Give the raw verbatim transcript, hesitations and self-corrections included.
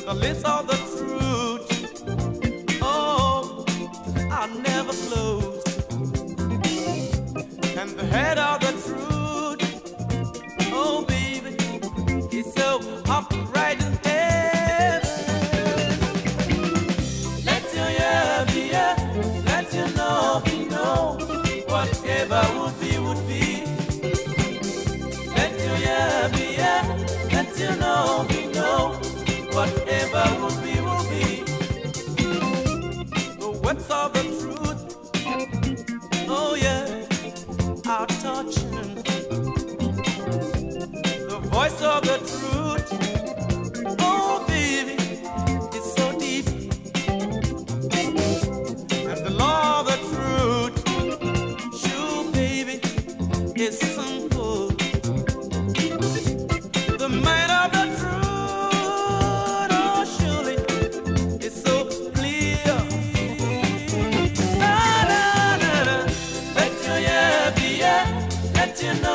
the lips of the truth. Oh, I never close. And the head of the truth. Oh, baby, it's so upright in heaven. Let your yeah be yeah, let your no be no. Whatever would be, would be. Let your yeah be yeah, let your no be no. Whatever would be, would be. The words of the truth, oh yeah, are touching. The voice of the truth, oh baby, it's so deep. And the law of the truth, sure baby, is simple. The mind of the truth, oh surely, it's so clear. Na, na, na, na. Let your yeah be yeah, let your